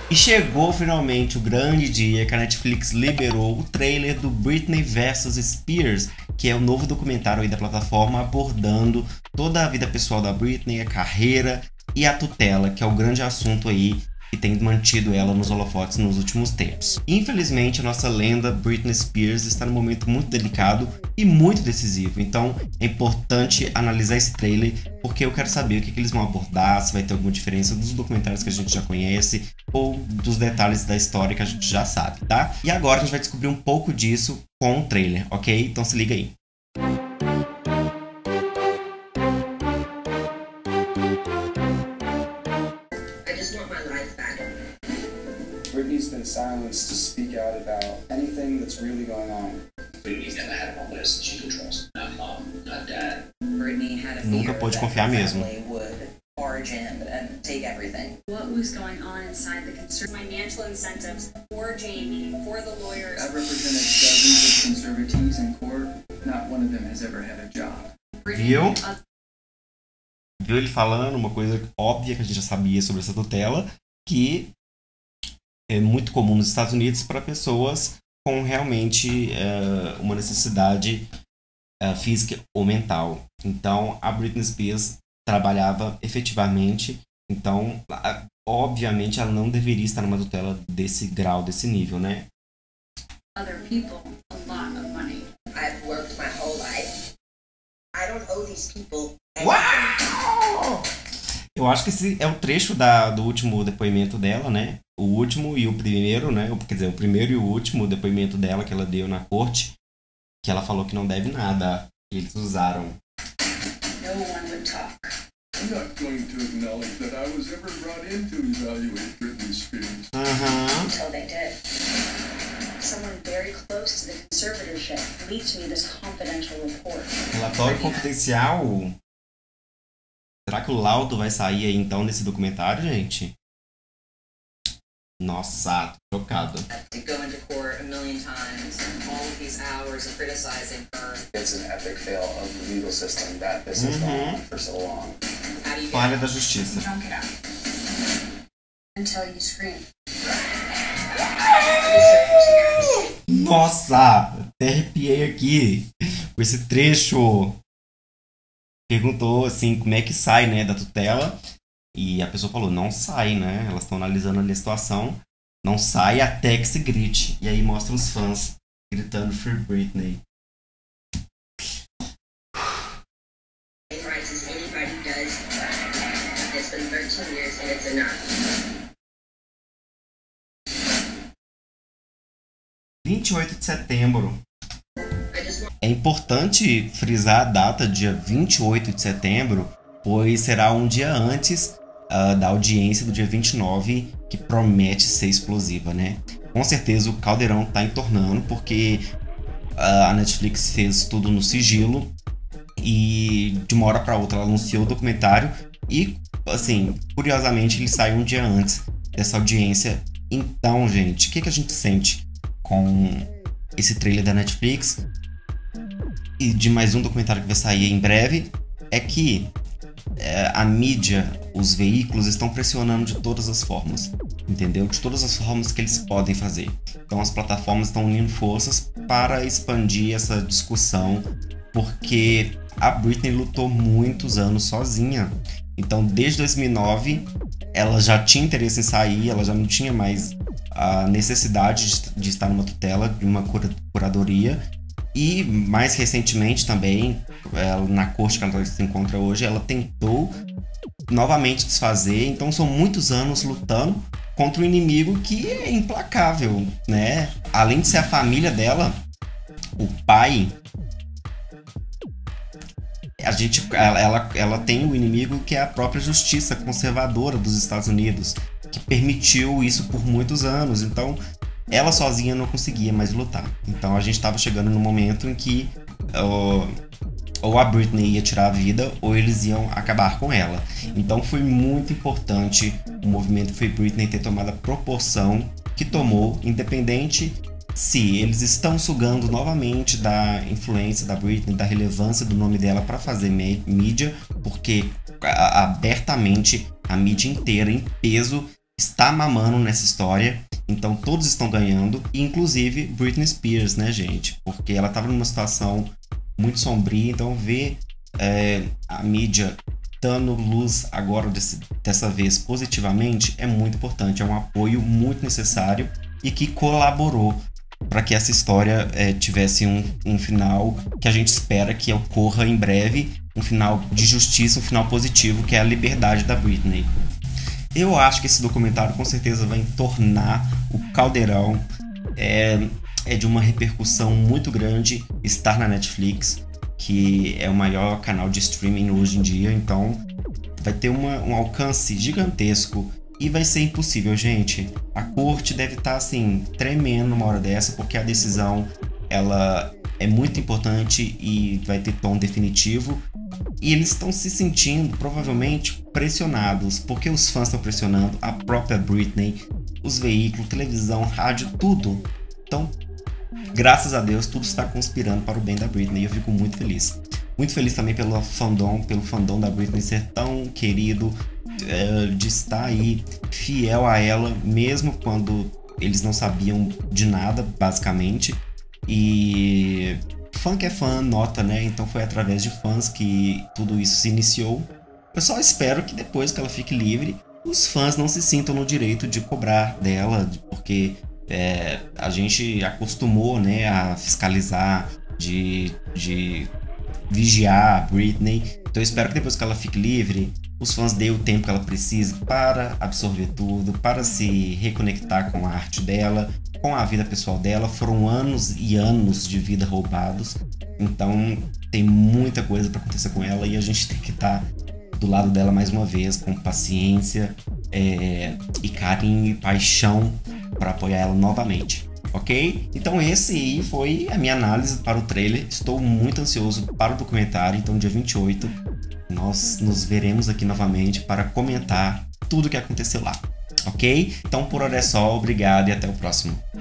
E chegou finalmente o grande dia que a Netflix liberou o trailer do Britney vs Spears, que é o novo documentário aí da plataforma abordando toda a vida pessoal da Britney, a carreira e a tutela, que é o grande assunto aí que tem mantido ela nos holofotes nos últimos tempos. Infelizmente, a nossa lenda Britney Spears está num momento muito delicado e muito decisivo, então é importante analisar esse trailer porque eu quero saber o que eles vão abordar, se vai ter alguma diferença dos documentários que a gente já conhece ou dos detalhes da história que a gente já sabe, tá? E agora a gente vai descobrir um pouco disso com o trailer, ok? Então se liga aí. Britney's been silenced to speak out about anything that's really going on. Britney's never had one person she could trust. Not mom, not dad. Britney had a Nunca fear pôde that confiar her mesmo. family would barge in and take everything. What was going on inside the concern? Financial incentives for Jamie, for the lawyers. I've represented dozens of conservatees in court. Not one of them has ever had a job. Viu? Viu ele falando uma coisa óbvia que a gente já sabia sobre essa tutela, que é muito comum nos Estados Unidos para pessoas com realmente uma necessidade física ou mental. Então, a Britney Spears trabalhava efetivamente, então, obviamente, ela não deveria estar numa tutela desse grau, desse nível, né? Other people a lot of money. I've worked my whole life. I don't owe these people anything. Uau! Eu acho que esse é o trecho do último depoimento dela, né? O último e o primeiro, né? Quer dizer, o primeiro e o último depoimento dela que ela deu na corte, que ela falou que não deve nada. Eles usaram. No one would talk. I'm not going to acknowledge that I was ever brought in to evaluate Britney Spears. Until they did. Someone very close to the conservatorship leaked me this confidential report. Relatório confidencial. Será que o laudo vai sair aí então nesse documentário, gente? Nossa, tô chocado. To go into court a million times and all of these hours of criticizing her. It's an epic fail of the legal system that this has gone on for so long. How do you Falha da justiça. Drunk it out. Until you scream. Nossa, até arrepiei aqui com esse trecho. Perguntou assim como é que sai, né, da tutela. E a pessoa falou, não sai, né? Elas estão analisando ali a situação. Não sai até que se grite. E aí mostra os fãs gritando Free Britney. rights as anybody does. It's been 13 years and it's enough. 28 de setembro. É importante frisar a data, dia 28 de setembro, pois será um dia antes da audiência do dia 29, que promete ser explosiva, né? Com certeza o caldeirão tá entornando, porque a Netflix fez tudo no sigilo e de uma hora para outra ela anunciou o documentário e, assim, curiosamente ele saiu um dia antes dessa audiência. Então, gente, o que a gente sente com esse trailer da Netflix e de mais um documentário que vai sair em breve é que a mídia, os veículos estão pressionando de todas as formas, entendeu? De todas as formas que eles podem fazer. Então as plataformas estão unindo forças para expandir essa discussão, porque a Britney lutou muitos anos sozinha. Então desde 2009 ela já tinha interesse em sair, ela já não tinha mais a necessidade de estar numa tutela, de uma curadoria. E mais recentemente também, na corte que ela se encontra hoje, ela tentou novamente desfazer. Então são muitos anos lutando contra um inimigo que é implacável, né? Além de ser a família dela, o pai, ela tem o inimigo que é a própria justiça conservadora dos Estados Unidos, que permitiu isso por muitos anos. Então ela sozinha não conseguia mais lutar. Então a gente estava chegando no momento em que ou a Britney ia tirar a vida ou eles iam acabar com ela. Então foi muito importante o movimento Free Britney ter tomado a proporção que tomou, independente se eles estão sugando novamente da influência da Britney, da relevância do nome dela para fazer mídia, porque abertamente a mídia inteira em peso está mamando nessa história. Então todos estão ganhando, inclusive Britney Spears, né, gente? Porque ela estava numa situação muito sombria, então ver a mídia dando luz agora dessa vez positivamente é muito importante, é um apoio muito necessário e que colaborou para que essa história tivesse um final que a gente espera que ocorra em breve, um final de justiça, um final positivo, que é a liberdade da Britney. Eu acho que esse documentário com certeza vai tornar o caldeirão de uma repercussão muito grande estar na Netflix, que é o maior canal de streaming hoje em dia, então vai ter um alcance gigantesco e vai ser impossível, gente. A corte deve estar assim, tremendo numa hora dessa, porque a decisão ela é muito importante e vai ter tom definitivo. E eles estão se sentindo provavelmente pressionados, porque os fãs estão pressionando, a própria Britney, os veículos, televisão, rádio, tudo. Então, graças a Deus, tudo está conspirando para o bem da Britney e eu fico muito feliz. Muito feliz também pelo fandom da Britney ser tão querido, de estar aí fiel a ela, mesmo quando eles não sabiam de nada, basicamente. E fã que é fã, nota, né? Então foi através de fãs que tudo isso se iniciou. Eu só espero que depois que ela fique livre, os fãs não se sintam no direito de cobrar dela, porque a gente acostumou, né, a fiscalizar, de vigiar a Britney. Então eu espero que depois que ela fique livre, os fãs deem o tempo que ela precisa para absorver tudo, para se reconectar com a arte dela, com a vida pessoal dela. Foram anos e anos de vida roubados, então tem muita coisa para acontecer com ela e a gente tem que estar do lado dela mais uma vez, com paciência e carinho e paixão para apoiar ela novamente, ok? Então esse aí foi a minha análise para o trailer. Estou muito ansioso para o documentário, então dia 28 nós nos veremos aqui novamente para comentar tudo o que aconteceu lá, ok? Então por hora é só, obrigado e até o próximo.